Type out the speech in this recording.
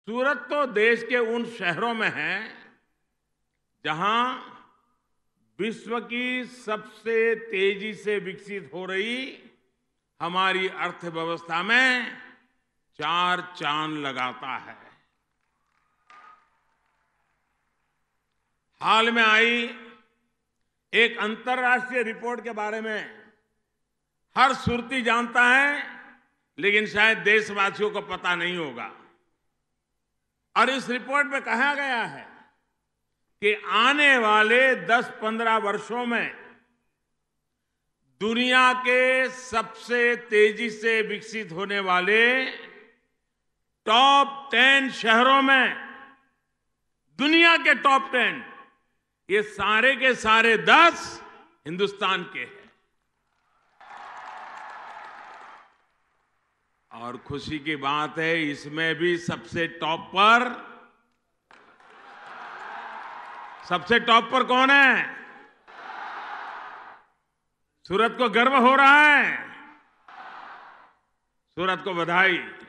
सूरत तो देश के उन शहरों में है जहां विश्व की सबसे तेजी से विकसित हो रही हमारी अर्थव्यवस्था में चार चांद लगाता है। हाल में आई एक अंतर्राष्ट्रीय रिपोर्ट के बारे में हर सुरती जानता है, लेकिन शायद देशवासियों को पता नहीं होगा। और इस रिपोर्ट में कहा गया है कि आने वाले 10-15 वर्षों में दुनिया के सबसे तेजी से विकसित होने वाले टॉप 10 शहरों में, दुनिया के टॉप 10, ये सारे के सारे 10 हिंदुस्तान के हैं। और खुशी की बात है, इसमें भी सबसे टॉप पर कौन है? सूरत को गर्व हो रहा है। सूरत को बधाई।